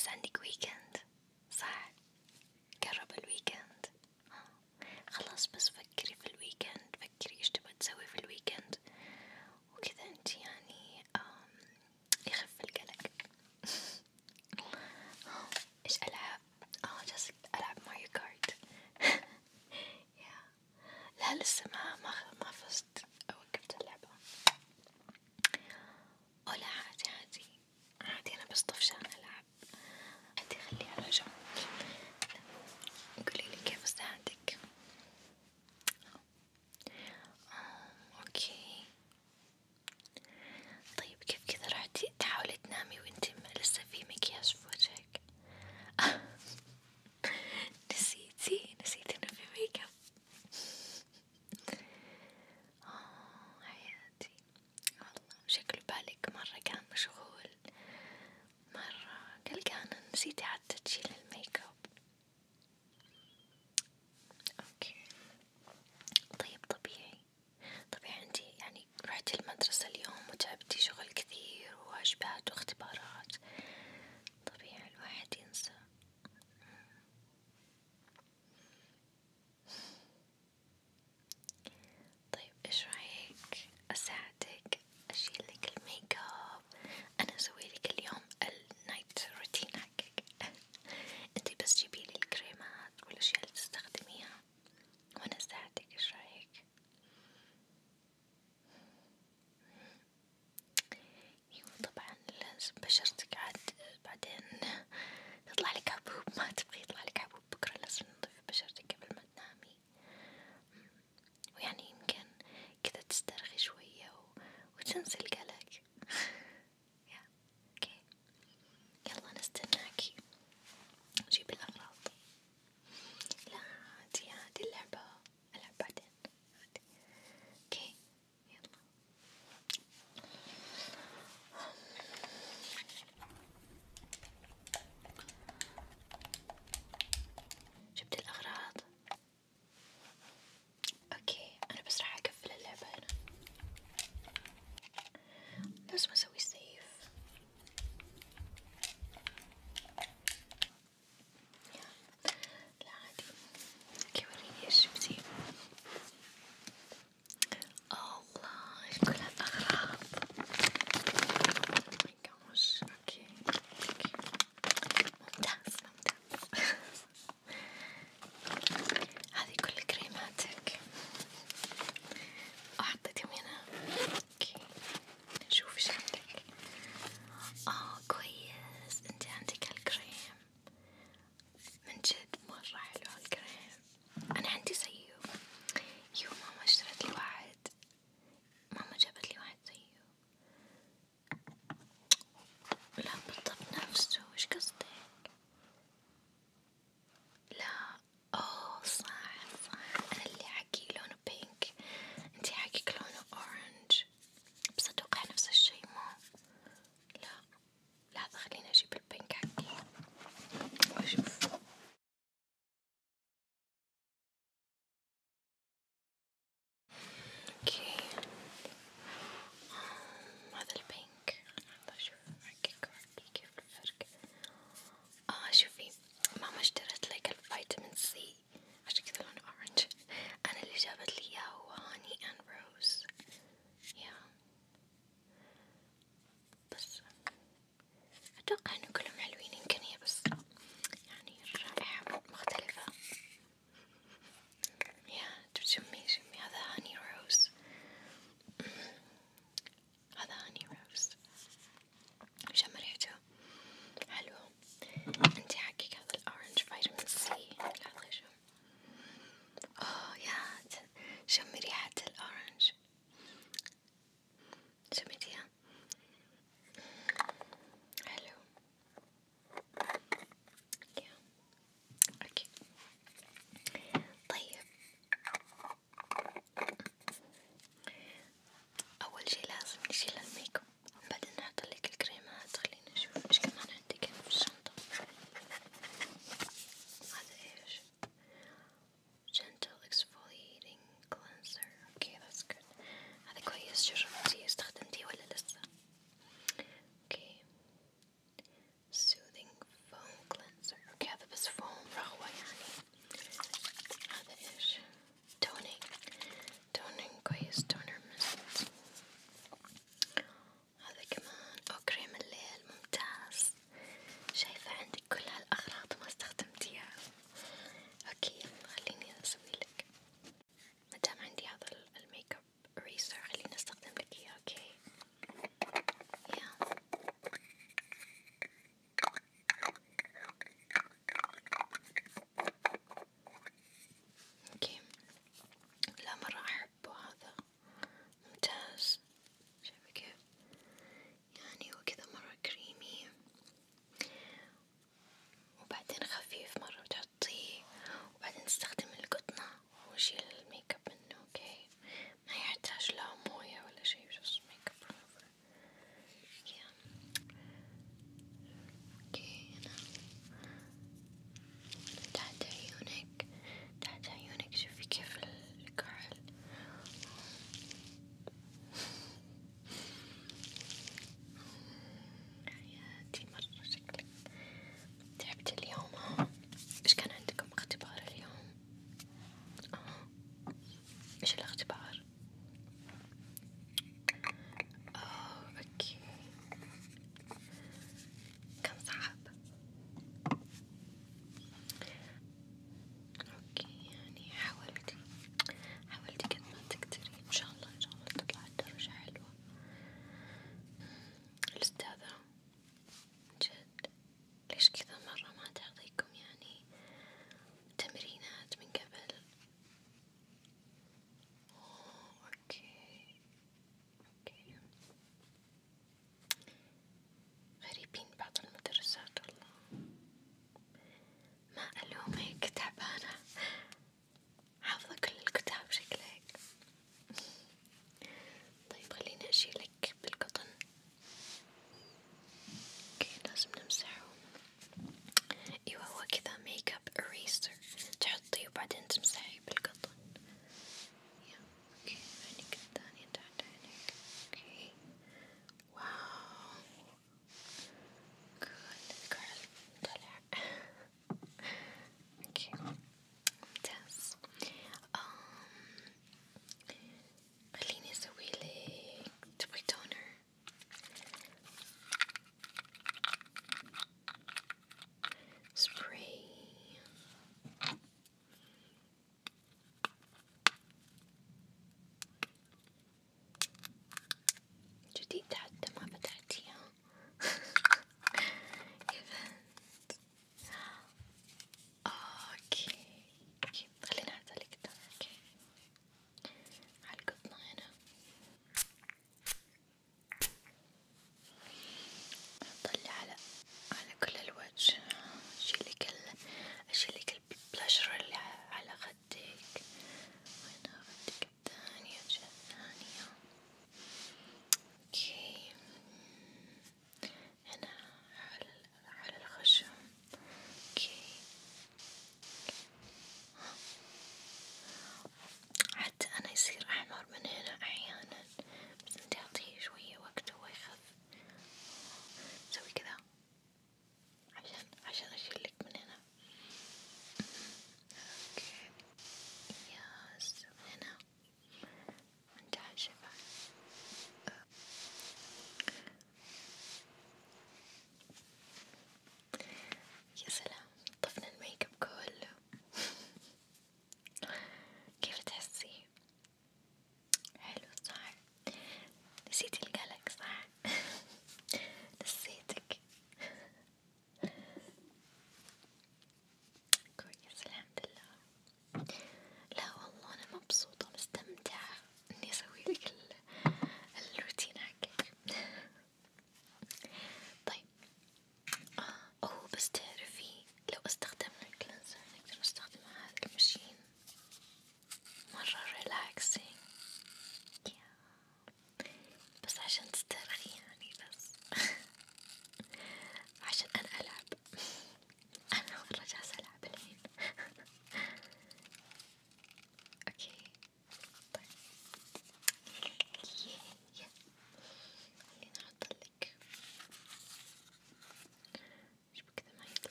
بس عندك ويكند صح؟ قرب الويكند. خلاص بس فكري في الويكند، فكري ايش تبغى تسوي في الويكند وكذا انت يعني يخف القلق. ايش العب؟ جالسة العب ماريو كارت. لا لسه ما فزت، وقفت اللعبة. لا عادي انا بس طفشانة العب. عادي خليها على جنب. قوليلي كيف اساعدك؟ اوكي طيب كيف كذا راح تحاولي تنامي وانتي لسه في مكياج في وجهك؟ نسيتي انه في ميك اب.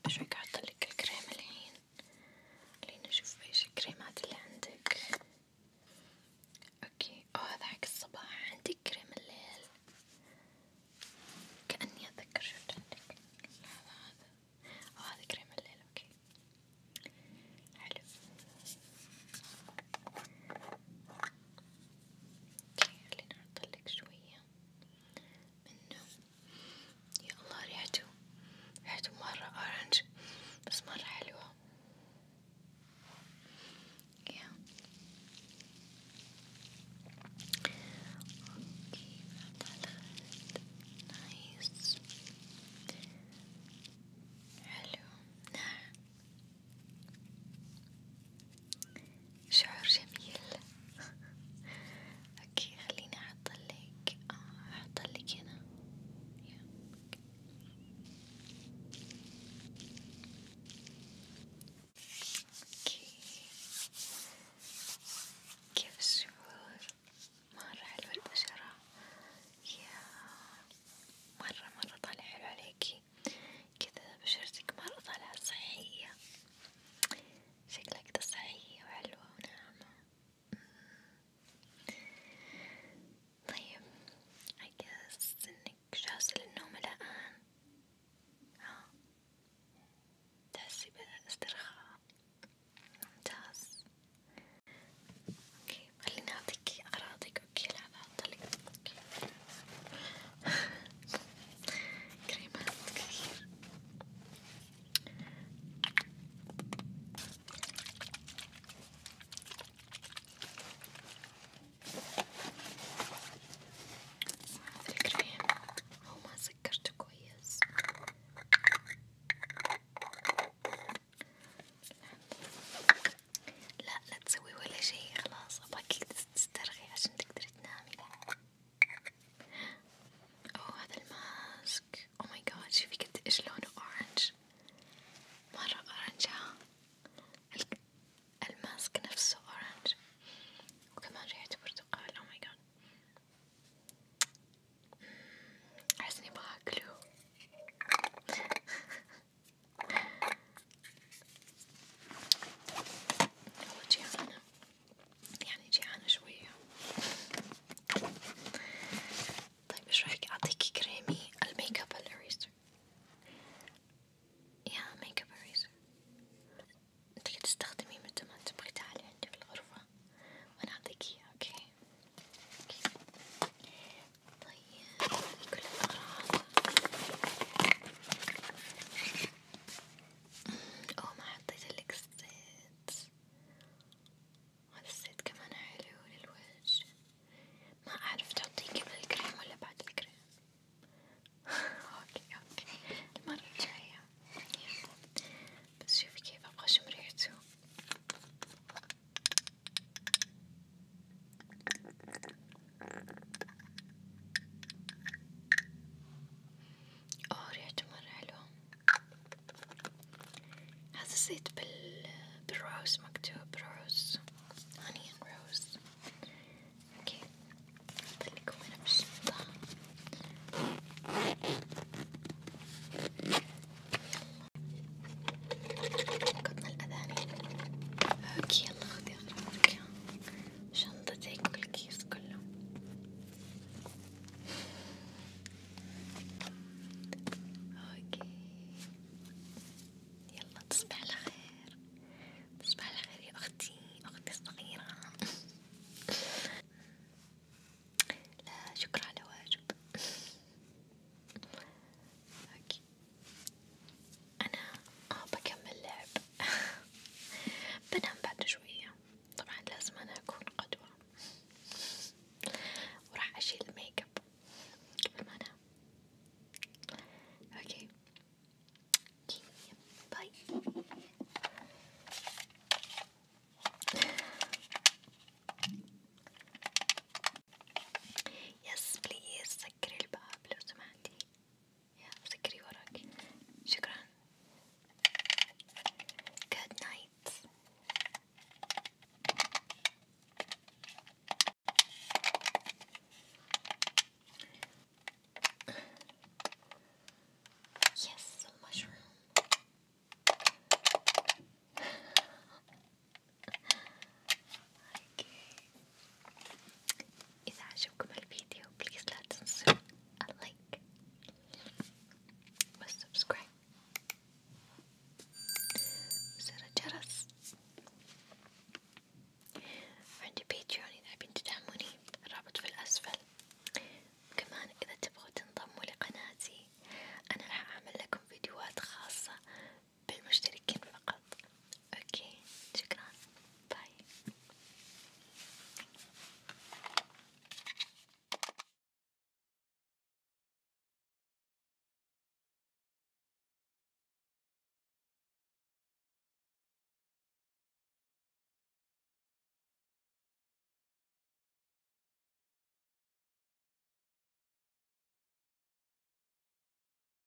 ايش رايك احطلك الكريم الحين؟ خلينا نشوف ايش الكريمات اللي عندك. اوكي، هذا حق الصباح. عندك كريم الليل؟ كأني اتذكر شفت عندك. هذا كريم الليل. اوكي حلو. اوكي خلينا احطلك شوية منه. يا الله ريحته مرة اورنج بس مرة حلوة. يا اوكي نحط على الخد. نايس حلو. نعم شعور جميل. اوكي خليني احطلك هنا. اوكي كيف الشعور؟ مرة حلوة البشرة. يا مرة طالع حلو عليكي كذا، بشرتك مرة طالعة صحية، شكلها كذا صحية وحلوة وناعمة. طيب I guess إنك جاهزة للنوم الآن. تحسي بالاسترخاء؟ ممتاز. اوكي خليني اعطيكي اغراضك. اوكي لحظة احطلك كريمات كثير. هذا الكريم هو ما سكرته كويس. لا تسوي ولا شي، خلاص ابغاكي تسترخي عشان تقدري تنامي. اوه هذا الماسك، او ماي جاد شوفي قد ايش لونه اورنج، مرة اورنج. ها الماسك نفسه اورنج وكمان ريحته برتقال. او ماي جاد احس اني ابغى اكله. والله جيعانة، يعني جيعانة شوية. طيب ايش رايك اعطيكي كريمي الميك اب الاريزر؟ يا ميك اب اريزر تقدري تستخدميه متى ما تبغي. تعالي عندي في الغرفة وانا اعطيكي اياه. اوكي طيب هذي كل الاغراض. اوه ما حطيتلك الزيت. هذا الزيت كمان حلو للوجه. ما اعرف تحطيه قبل الكريم ولا بعد الكريم. اوكي المرة الجاية. بس شوفي كيف ابغى اشم ريحته. اوه ريحته مرة حلوة. هذا الزيت بالروز، مكتوب روز onion روز. اوكي خليكم هنا بالشنطة. قطنا الأذان. اوكي يلا خذي أغراضك، شنطتك والكيس كله. اوكي يلا تصبح على خير. تصبح على خير يا أختي الصغيرة. لا شكرا على واجب. اوكي أنا بكمل لعب. بنام بعد شوية. طبعا لازم أنا أكون قدوة، وراح أشيل الميك اب قبل ما أنام. اوكي باي.